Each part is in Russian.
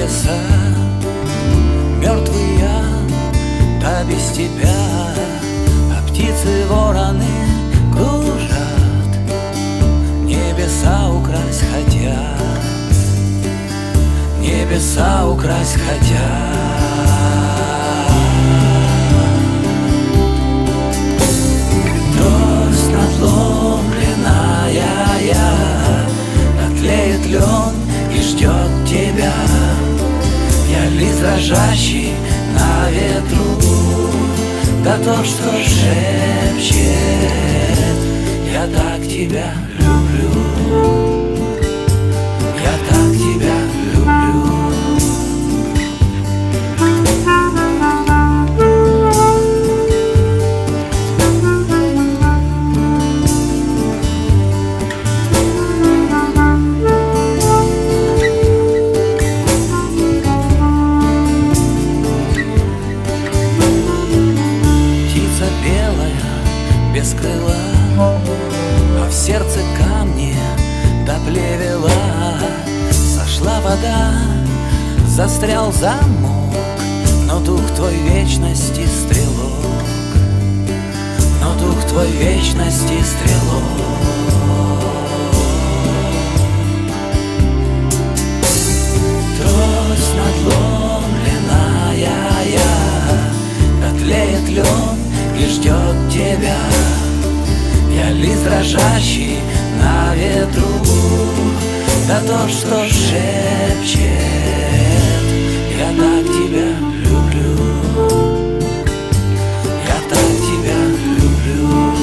небеса мертвые, да без тебя, а птицы, вороны кружат, небеса украсть хотят, небеса украсть хотят. Трость надломленная, натлеет лен и ждет тебя. Я лист дрожащий на ветру, да то, что шепчет: я так тебя люблю, я так тебя люблю. Без крыла, а в сердце камни до плевела. Сошла вода, застрял замок, но дух твой вечности стрелок, но дух твой вечности стрелок. Трость надломленная, дотлеет лен и ждет тебя. Я лист дрожащий на ветру, да то, что шепчет: я так тебя люблю, я так тебя люблю.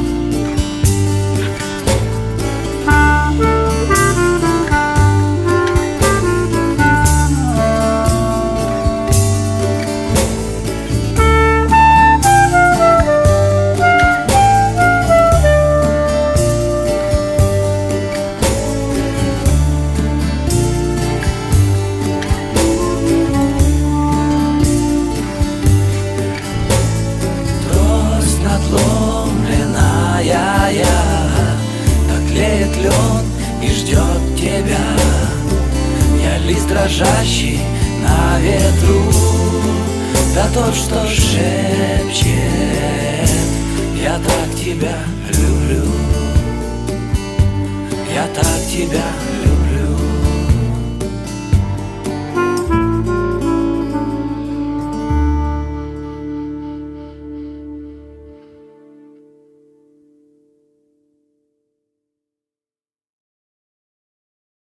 Наклеит лед и ждет тебя. Я лист дрожащий на ветру, да тот, что шепчет: я так тебя люблю, я так тебя люблю.